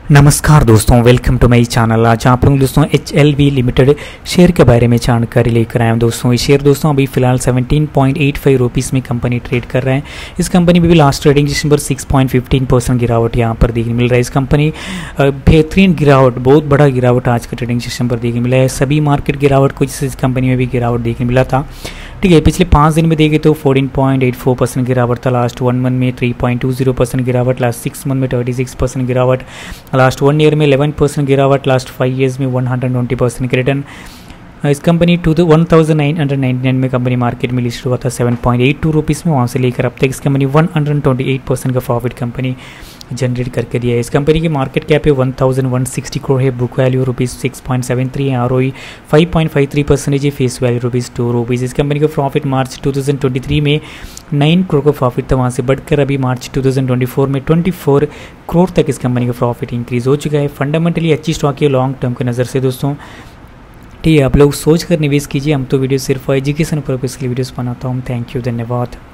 नमस्कार दोस्तों, welcome to my channel. आज आप लोग दोस्तों HLV लिमिटेड शेयर के बारे में जानकारी लेकर आए हैं। दोस्तों ये शेयर दोस्तों अभी फिलहाल 17.85 रुपीज़ में कंपनी ट्रेड कर रहे हैं। इस कंपनी में भी लास्ट ट्रेडिंग सेशन पर 6.15% गिरावट यहाँ पर देखने मिल रहा है। इस कंपनी बेहतरीन गिरावट, बहुत बड़ा गिरावट आज के ट्रेडिंग सेशन पर देखने मिला है। सभी मार्केट गिरावट को जिस कंपनी में भी गिरावट देखने मिला था। ठीक है, पिछले 5 दिन में देखें तो 14.84% गिरावट था, लास्ट 1 मंथ में 3.20% गिरावट, लास्ट 6 मंथ में 36% गिरावट, लास्ट 1 ईयर में 11% गिरावट, लास्ट 5 ईयर्स में 120% रिटर्न। इस कंपनी 1999 में कंपनी मार्केट में लिस्ट हुआ था 7.82 रुपीज़ में। वहाँ से लेकर अब तक इस कंपनी 128% का प्रॉफिट कंपनी जनरेट करके दिया है। इस कंपनी की मार्केट कैप है 1160 करोड़ है, बुक वैल्यू ₹6.73 है, ROE 5.53% है, फेस वैल्यू ₹2। इस कंपनी का प्रॉफिट मार्च 2023 में 9 करोड़ का प्रॉफिट था, वहाँ से बढ़कर अभी मार्च 2024 में 24 करोड़ तक इस कंपनी का प्रॉफिट इंक्रीज़ हो चुका है। फंडामेंटली अच्छी स्टॉक है लॉन्ग टर्म की नज़र से दोस्तों। ठीक है, आप लोग सोच कर निवेश कीजिए। हम तो वीडियो सिर्फ एजुकेशन पर्पज़ के लिए वीडियोस बनाता हूँ। थैंक यू, धन्यवाद।